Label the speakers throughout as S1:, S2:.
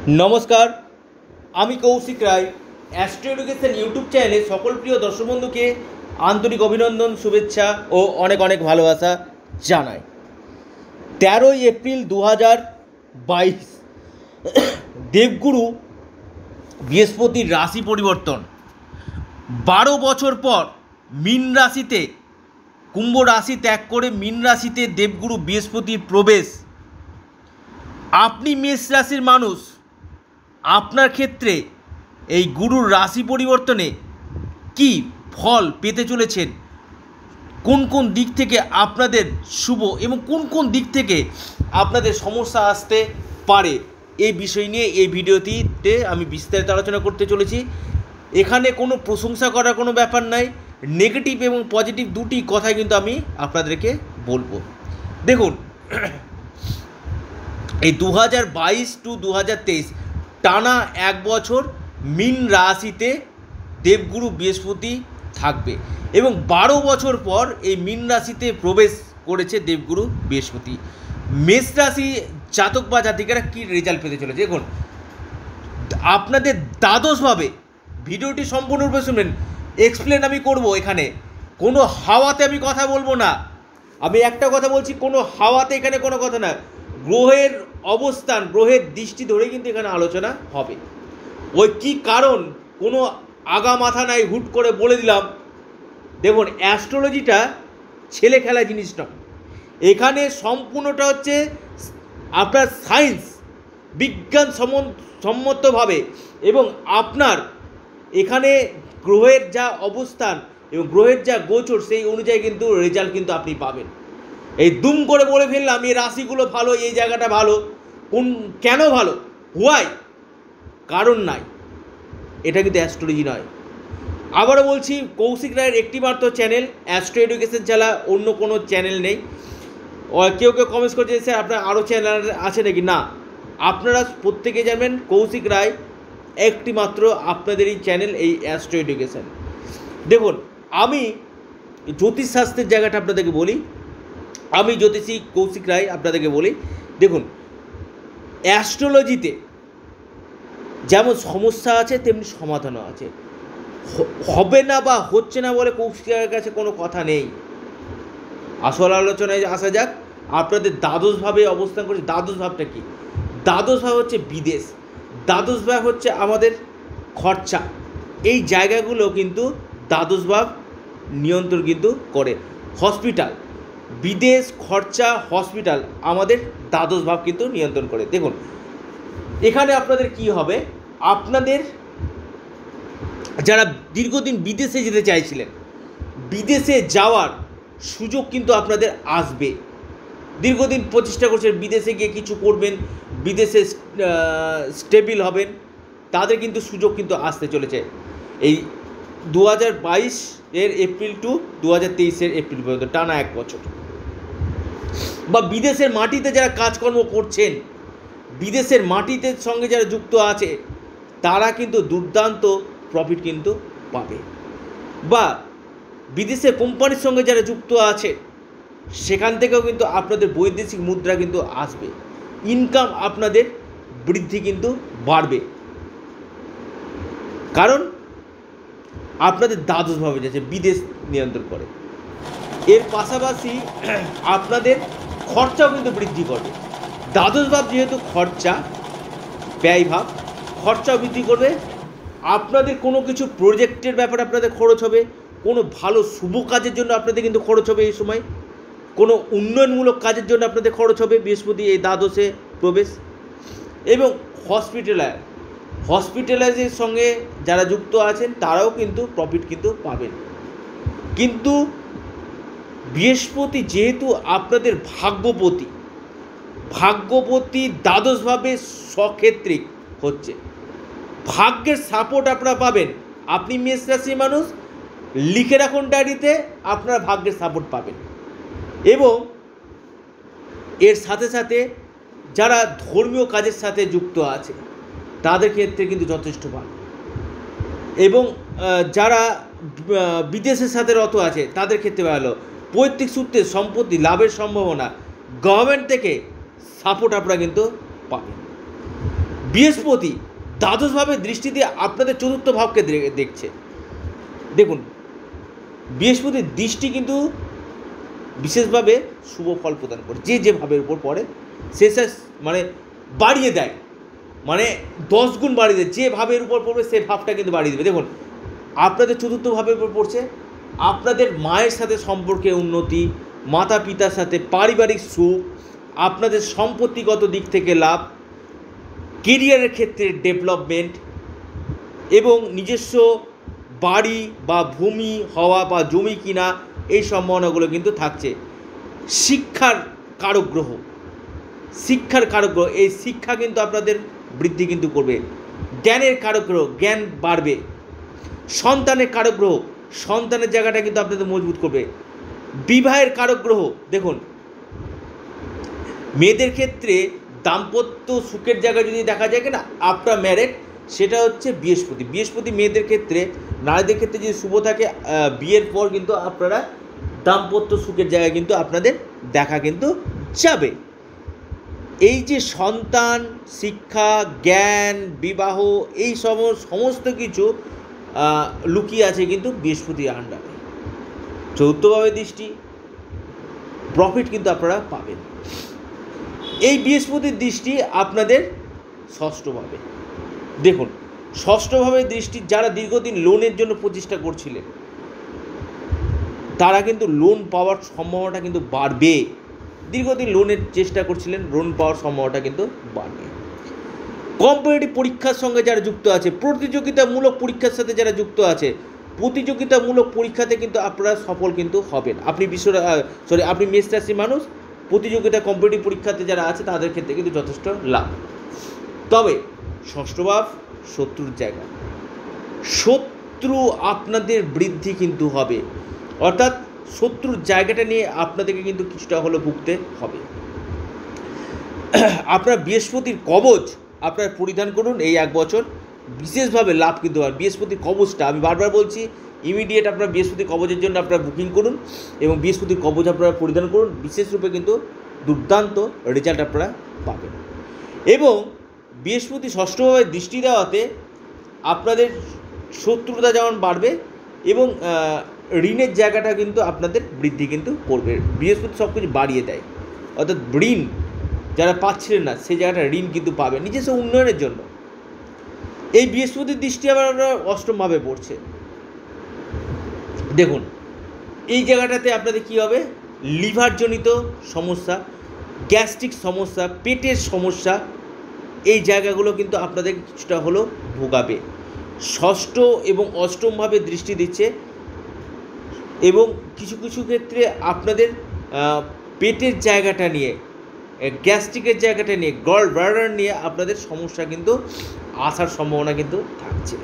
S1: নমস্কার, আমি Kaushik Roy. Astro education YouTube চ্যানেলে সকল প্রিয় দর্শক বন্ধুকে আন্তরিক অভিনন্দন, শুভেচ্ছা ও অনেক অনেক ভালোবাসা জানাই। 13ই এপ্রিল 2022 দেবগুরু বৃহস্পতির রাশি পরিবর্তন। 12 বছর পর মীন রাশিতে, কুম্ভ রাশি ত্যাগ করে মীন রাশিতে দেবগুরু বৃহস্পতির প্রবেশ। আপনি মেষ রাশির মানুষ, আপনার ক্ষেত্রে এই গুরুর রাশি পরিবর্তনে কি ফল পেতে চলেছেন, কোন কোন দিক থেকে আপনাদের শুভ এবং কোন কোন দিক থেকে আপনাদের সমস্যা আসতে পারে, এই বিষয় নিয়ে এই ভিডিওটিতে আমি বিস্তারিত আলোচনা করতে চলেছি। এখানে কোনো প্রশংসা করার কোনো ব্যাপার নাই, নেগেটিভ এবং পজিটিভ দুটি কথাই কিন্তু আমি আপনাদেরকে বলবো। দেখুন, এই 2022 টু 2023 টানা এক বছর মীন রাশিতে দেবগুরু বৃহস্পতি থাকবে এবং 12 বছর পর এই মীন রাশিতে প্রবেশ করেছে দেবগুরু বৃহস্পতি। মেষ রাশি জাতক বা জাতিকারা কী রেজাল্ট পেতে চলেছে দেখুন, আপনাদের দ্বাদশভাবে, ভিডিওটি সম্পূর্ণরূপে শুনবেন, এক্সপ্লেন আমি করব। এখানে কোনো হাওয়াতে আমি কথা বলবো না, আমি একটা কথা বলছি, কোনো হাওয়াতে এখানে কোনো কথা না, গ্রহের অবস্থান, গ্রহের দৃষ্টি ধরে কিন্তু এখানে আলোচনা হবে। ওই কি কারণ কোনো আগা মাথা নাই, হুট করে বলে দিলাম। দেখুন, অ্যাস্ট্রোলজিটা ছেলে খেলা জিনিস নয়, এখানে সম্পূর্ণটা হচ্ছে আপনার সায়েন্স, বিজ্ঞান সম্মতভাবে, এবং আপনার এখানে গ্রহের যা অবস্থান এবং গ্রহের যা গোচর সেই অনুযায়ী কিন্তু রেজাল্ট কিন্তু আপনি পাবেন। এই দুম করে বলে ফেললাম এই রাশিগুলো ভালো, এই জায়গাটা ভালো, কেন ভালো, হোয়াই, কারণ নাই, এটা কিন্তু অ্যাস্ট্রোলজি নয়। আবারও বলছি, কৌশিক রায়ের একটি মাত্র চ্যানেল অ্যাস্ট্রো এডুকেশন ছাড়া অন্য কোনো চ্যানেল নেই। কেউ কেউ কমেন্টস করছে স্যার আপনার আরও চ্যানেল আছে নাকি, না, আপনারা প্রত্যেকে জানবেন কৌশিক রায় একটি মাত্র আপনাদেরই চ্যানেল, এই অ্যাস্ট্রো এডুকেশন। দেখুন, আমি জ্যোতিষশাস্ত্রের জায়গাটা আপনাদেরকে বলি, আমি জ্যোতিষী কৌশিক রায় আপনাদেরকে বলি। দেখুন, অ্যাস্ট্রোলজিতে যেমন সমস্যা আছে তেমনি সমাধানও আছে। হবে না বা হচ্ছে না বলে কৌশিক রায়ের কাছে কোনো কথা নেই। আসল আলোচনায় আসা যাক। আপনাদের দ্বাদশভাবে অবস্থান করছে। দ্বাদশ ভাবটা কি? দ্বাদশ ভাব হচ্ছে বিদেশ, দ্বাদশ ভাব হচ্ছে আমাদের খরচা, এই জায়গাগুলো কিন্তু দ্বাদশ ভাব নিয়ন্ত্রণ কিন্তু করে। হসপিটাল, বিদেশ, খরচা, হসপিটাল আমাদের দ্বাদশ ভাব কিন্তু নিয়ন্ত্রণ করে। দেখুন, এখানে আপনাদের কি হবে, আপনাদের যারা দীর্ঘদিন বিদেশে যেতে চাইছিলেন, বিদেশে যাওয়ার সুযোগ কিন্তু আপনাদের আসবে। দীর্ঘদিন প্রচেষ্টা করছেন, বিদেশে গিয়ে কিছু করবেন, বিদেশে স্টেবল হবেন, তাদের কিন্তু সুযোগ কিন্তু আসতে চলেছে এই 2022 এর এপ্রিল টু 2023 এর এপ্রিল পর্যন্ত, টানা এক বছর। বা বিদেশের মাটিতে যারা কাজকর্ম করছেন, বিদেশের মাটিতে সঙ্গে যারা যুক্ত আছে, তারা কিন্তু দুর্দান্ত প্রফিট কিন্তু পাবে। বা বিদেশের কোম্পানির সঙ্গে যারা যুক্ত আছে, সেখান থেকেও কিন্তু আপনাদের বৈদেশিক মুদ্রা কিন্তু আসবে, ইনকাম আপনাদের বৃদ্ধি কিন্তু বাড়বে, কারণ আপনাদের দ্বাদশভাবে যাচ্ছে, বিদেশ নিয়ন্ত্রণ করে। এর পাশাপাশি আপনাদের খরচাও কিন্তু বৃদ্ধি করবে। দ্বাদশ ভাব যেহেতু খরচা, ব্যয় ভাব, খরচাও বৃদ্ধি করবে। আপনাদের কোনো কিছু প্রজেক্টের ব্যাপারে আপনাদের খরচ হবে, কোনো ভালো শুভ কাজের জন্য আপনাদের কিন্তু খরচ হবে এই সময়, কোনো উন্নয়নমূলক কাজের জন্য আপনাদের খরচ হবে বৃহস্পতি এই দ্বাদশে প্রবেশ। এবং হসপিটালাইজের সঙ্গে যারা যুক্ত আছেন তারাও কিন্তু প্রফিট কিন্তু পাবেন। কিন্তু বৃহস্পতি যেহেতু আপনাদের ভাগ্যপতি দ্বাদশভাবে সক্ষেত্রিক হচ্ছে, ভাগ্যের সাপোর্ট আপনারা পাবেন। আপনি মেষ রাশির মানুষ, লিখে রাখুন ডায়েরিতে, আপনারা ভাগ্যের সাপোর্ট পাবেন। এবং এর সাথে সাথে যারা ধর্মীয় কাজের সাথে যুক্ত আছে তাদের ক্ষেত্রে কিন্তু যথেষ্ট ভালো। এবং যারা বিদেশের সাথে রত আছে তাদের ক্ষেত্রে ভালো। পৈতৃক সূত্রে সম্পত্তি লাভের সম্ভাবনা, গভর্নমেন্ট থেকে সাপোর্ট আপনারা কিন্তু পাবেন। বৃহস্পতি দ্বাদশভাবে দৃষ্টি দিয়ে আপনাদের চতুর্থ ভাবকে দেখছে। দেখুন, বৃহস্পতির দৃষ্টি কিন্তু বিশেষভাবে শুভ ফল প্রদান করে, যে ভাবের উপর পড়ে সে মানে বাড়িয়ে দেয়, মানে 10 গুণ বাড়িয়ে দেয়। যে ভাবের উপর পড়বে সে ভাবটা কিন্তু বাড়িয়ে দেবে। দেখুন, আপনাদের চতুর্থ ভাবের উপর পড়ছে, আপনাদের মায়ের সাথে সম্পর্কে উন্নতি, মাতা পিতার সাথে পারিবারিক সুখ, আপনাদের সম্পত্তিগত দিক থেকে লাভ, কেরিয়ারের ক্ষেত্রে ডেভেলপমেন্ট এবং নিজস্ব বাড়ি বা ভূমি হওয়া বা জমি কিনা, এই সম্ভাবনাগুলো কিন্তু থাকছে। শিক্ষার কারক গ্রহ, এই শিক্ষা কিন্তু আপনাদের বৃদ্ধি কিন্তু করবে। জ্ঞানের কারক গ্রহ, জ্ঞান বাড়বে। সন্তানের কারক গ্রহ, সন্তানের জায়গাটা কিন্তু আপনাদের মজবুত করবে। বিবাহের কারক গ্রহ, দেখুন মেয়েদের ক্ষেত্রে দাম্পত্য সুখের জায়গা যদি দেখা যায় কিনা আফটার ম্যারেজ, সেটা হচ্ছে বৃহস্পতি মেয়েদের ক্ষেত্রে, নারীদের ক্ষেত্রে যদি শুভ থাকে বিয়ের পর কিন্তু আপনারা দাম্পত্য সুখের জায়গায় কিন্তু আপনাদের দেখা কিন্তু যাবে। এই যে সন্তান, শিক্ষা, জ্ঞান, বিবাহ, এই সমস্ত কিছু লুকিয়ে আছে কিন্তু বৃহস্পতির আন্ডারে। চতুর্থভাবে দৃষ্টি, প্রফিট কিন্তু আপনারা পাবেন। এই বৃহস্পতির দৃষ্টি আপনাদের ষষ্ঠভাবে। দেখুন, ষষ্ঠভাবে দৃষ্টি যারা দীর্ঘদিন লোনের জন্য প্রচেষ্টা করছিলেন তারা কিন্তু লোন পাওয়ার সম্ভাবনাটা কিন্তু বাড়বে। দীর্ঘদিন লোনের চেষ্টা করছিলেন, লোন পাওয়ার সম্ভাবনাটা কিন্তু বাড়বে। কম্পিটিটিভ পরীক্ষার সঙ্গে যারা যুক্ত আছে, প্রতিযোগিতামূলক পরীক্ষার সাথে যারা যুক্ত আছে, প্রতিযোগিতামূলক পরীক্ষাতে কিন্তু আপনারা সফল কিন্তু হবেন। আপনি মেষ রাশি মানুষ, প্রতিযোগিতা কম্পিটিটিভ পরীক্ষাতে যারা আছে তাদের ক্ষেত্রে কিন্তু যথেষ্ট লাভ। তবে ষষ্ঠ ভাব শত্রুর জায়গা, শত্রু আপনাদের বৃদ্ধি কিন্তু হবে, অর্থাৎ শত্রুর জায়গাটা নিয়ে আপনাদেরকে কিন্তু কিছুটা হলেও ভুগতে হবে। আপনার বৃহস্পতির কবচ আপনার পরিধান করুন, এই 1 বছর বিশেষভাবে লাভ কিন্তু হয়। বৃহস্পতির কবচটা আমি বারবার বলছি, ইমিডিয়েট আপনার বৃহস্পতির কবচের জন্য আপনারা বুকিং করুন এবং বৃহস্পতির কবচ আপনারা পরিধান করুন, বিশেষ রূপে কিন্তু দুর্দান্ত রেজাল্ট আপনারা পাবেন। এবং বৃহস্পতি ষষ্ঠভাবে দৃষ্টি দেওয়াতে আপনাদের শত্রুতা যেমন বাড়বে এবং ঋণের জায়গাটা কিন্তু আপনাদের বৃদ্ধি কিন্তু করবে। বৃহস্পতি সব কিছু বাড়িয়ে দেয়, অর্থাৎ ঋণ যারা পাচ্ছিলেন না সেই জায়গাটা ঋণ কিন্তু পাবে নিজস্ব উন্নয়নের জন্য। এই বৃহস্পতির দৃষ্টি আবার অষ্টমভাবে পড়ছে। দেখুন, এই জায়গাটাতে আপনাদের কী হবে, লিভারজনিত সমস্যা, গ্যাস্ট্রিক সমস্যা, পেটের সমস্যা, এই জায়গাগুলো কিন্তু আপনাদের কিছুটা হলেও ভোগাবে। ষষ্ঠ এবং অষ্টমভাবে দৃষ্টি দিচ্ছে এবং কিছু কিছু ক্ষেত্রে আপনাদের পেটের জায়গাটা নিয়ে, গ্যাস্ট্রিকের জায়গাটা নিয়ে, গল ব্লাডার নিয়ে আপনাদের সমস্যা কিন্তু আসার সম্ভাবনা কিন্তু থাকছে।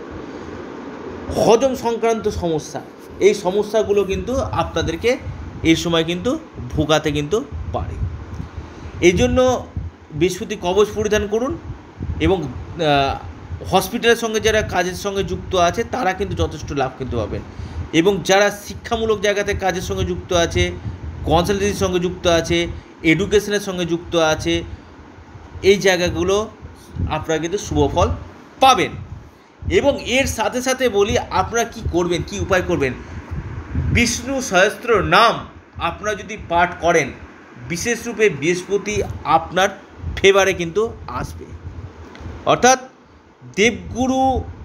S1: হজম সংক্রান্ত সমস্যা, এই সমস্যাগুলো কিন্তু আপনাদেরকে এই সময় কিন্তু ভোগাতে কিন্তু পারে। এই জন্য বৃহস্পতি কবচ পরিধান করুন এবং হসপিটালের সঙ্গে যারা কাজের সঙ্গে যুক্ত আছে তারা কিন্তু যথেষ্ট লাভ কিন্তু পাবেন। এবং যারা শিক্ষামূলক জায়গাতে কাজের সঙ্গে যুক্ত আছে, কনসালটেন্সির সঙ্গে যুক্ত আছে, এডুকেশনের সঙ্গে যুক্ত আছে, এই জায়গাগুলো আপনারা কিন্তু শুভফল পাবেন। এবং এর সাথে সাথে বলি আপনারা কি করবেন, কি উপায় করবেন। বিষ্ণু সহস্র নাম আপনারা যদি পাঠ করেন, বিশেষ রূপে বৃহস্পতি আপনার ফেভারে কিন্তু আসবে। অর্থাৎ দেবগুরু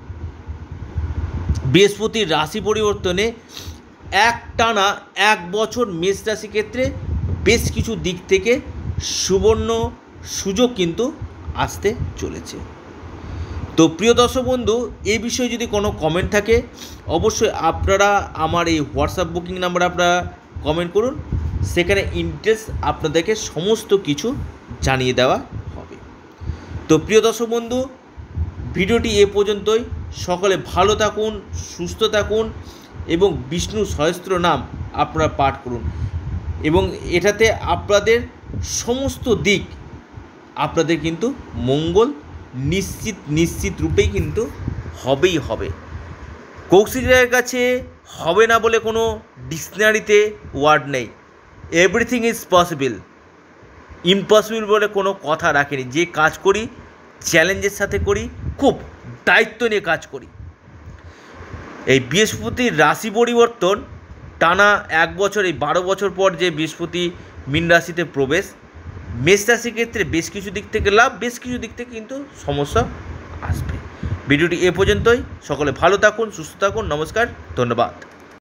S1: বৃহস্পতির রাশি পরিবর্তনে একটানা 1 বছর মেষ রাশি ক্ষেত্রে বেশ কিছু দিক থেকে সুবর্ণ সুযোগ কিন্তু আসতে চলেছে। তো প্রিয় দর্শক বন্ধু, এই বিষয়ে যদি কোনো কমেন্ট থাকে অবশ্যই আপনারা আমার এই হোয়াটসঅ্যাপ বুকিং নাম্বারে আপনারা কমেন্ট করুন, সেখানে ইনডিটেলস আপনাদেরকে সমস্ত কিছু জানিয়ে দেওয়া হবে। তো প্রিয় দর্শক বন্ধু, ভিডিওটি এ পর্যন্তই। সকলে ভালো থাকুন, সুস্থ থাকুন এবং বিষ্ণু সহস্র নাম আপনারা পাঠ করুন এবং এটাতে আপনাদের সমস্ত দিক আপনাদের কিন্তু মঙ্গল নিশ্চিত রূপেই কিন্তু হবেই হবে। কৌশিকের কাছে হবে না বলে কোনো ডিকশনারিতে ওয়ার্ড নেই। এভরিথিং ইজ পসিবল, ইম্পসিবল বলে কোনো কথা রাখেনি। যে কাজ করি, চ্যালেঞ্জের সাথে করি, খুব দায়িত্ব নিয়ে কাজ করি। এই বৃহস্পতির রাশি পরিবর্তন টানা 1 বছর, এই 12 বছর পর যে বৃহস্পতি মীন রাশিতে প্রবেশ, মেষ রাশির ক্ষেত্রে বেশ কিছু দিক থেকে লাভ, বেশ কিছু দিক থেকে কিন্তু সমস্যা আসবে। ভিডিওটি এ পর্যন্তই। সকলে ভালো থাকুন, সুস্থ থাকুন। নমস্কার, ধন্যবাদ।